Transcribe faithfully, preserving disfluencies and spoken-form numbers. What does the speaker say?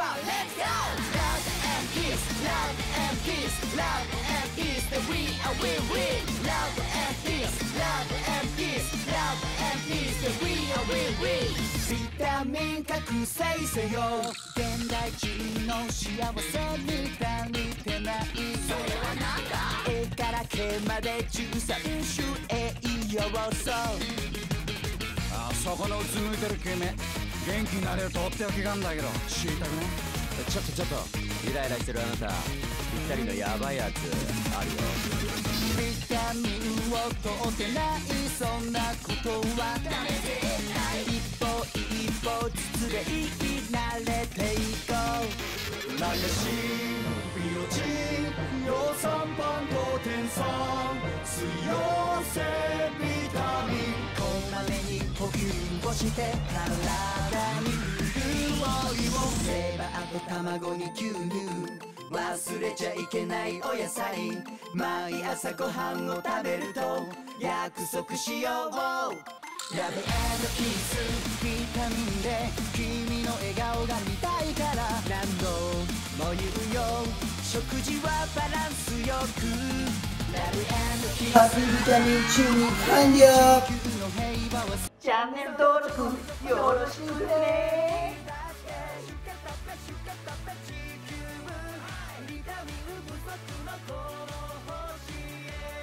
one, let's go! Love and peace, love and peace, love and peace, that we are win-win. Love and peace, love and peace, love and peace, that we are win-win. ビタミン覚醒せよ、現代人の幸せに足りてない。それはなんだ？ A から K までじゅうさん種栄養素。 あそこのうつむいてる君、元気になれるとっておきがあんだけど知りたくね？ちょっとちょっとイライラしてるあなた、ぴったりのヤバいやつあるよ。 ビタミンを取ってない、そんなことはダメ絶対。一歩一歩ずつでいい、慣れていこう。 なやしビオチン葉酸パンと天酸水溶性ビタミン、 こまめに補給をして体に潤いを。レバーと卵に牛乳、忘れちゃいけないお野菜、毎朝ご飯を食べると約束しよう。ラブ&キスビタミンで君の笑顔が見たいから、何度も言うよ、食事はバランスよく。ラブ&キスハッピービタミン注入完了。 チャンネル登録よろしくね。